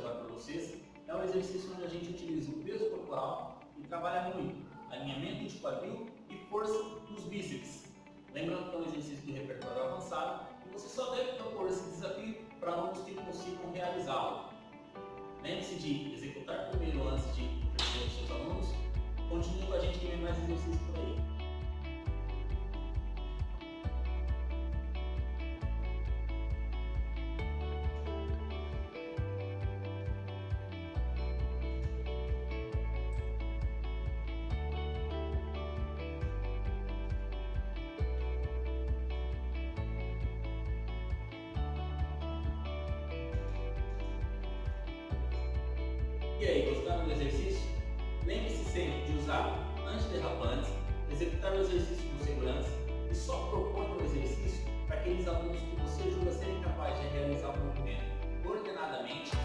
apresentar para vocês é um exercício onde a gente utiliza o peso corporal e trabalha muito alinhamento de quadril e força nos bíceps. Lembrando que é um exercício do repertório avançado e você só deve propor esse desafio para alunos que consigam realizá-lo. Lembre-se de executar primeiro antes de oferecer aos seus alunos. Continue com a gente que vem mais exercícios por aí. E aí, gostaram do exercício? Lembre-se sempre de usar antiderrapantes, executar o exercício com segurança e só proponha o exercício para aqueles alunos que você julga serem capazes de realizar o movimento ordenadamente